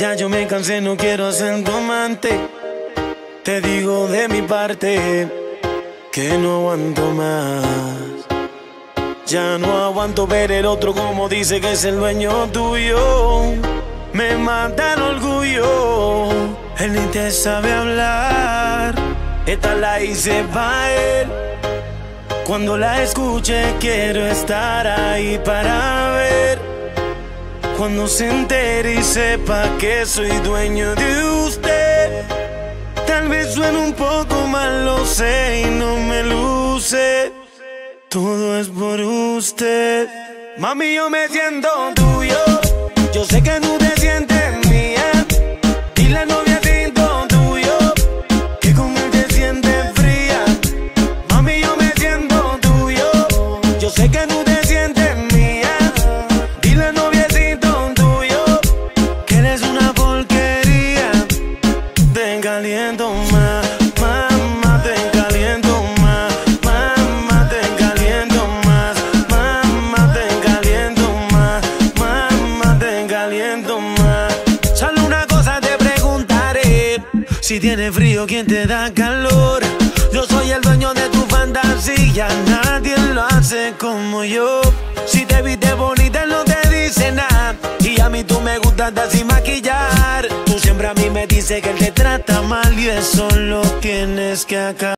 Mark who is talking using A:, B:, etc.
A: Ya yo me cansé, no quiero ser tu amante. Te digo de mi parte que no aguanto más. Ya no aguanto ver el otro como dice que es el dueño tuyo. Me mata el orgullo. Él ni te sabe hablar. Esta la hice pa' él. Cuando la escuche quiero estar ahí para ver. Cuando se entere y sepa que soy dueño de usted. Tal vez suene un poco mal, lo sé y no me luce. Todo es por usted. Mami, yo me siento tuyo. Yo sé que no te sientes mía. Dile al noviecito tuyo que con él te sientes fría. Mami, yo me siento tuyo. Yo sé que no te sientes mía. Dile al noviecito tuyo que eres una porquería. Te caliento más, mamá, te caliento más. Mamá, te caliento más. Mamá, te caliento más. Mamá, te caliento más. Solo una cosa te preguntaré: si tienes frío, ¿quién te da calor? Yo soy el dueño de tu fantasía, nadie lo hace como yo. Si te viste bonita, no te dice nada. Y a mí tú me gustas andar sin maquillar. Tú siempre a mí me dices que él te trata mal y eso lo tienes que acabar.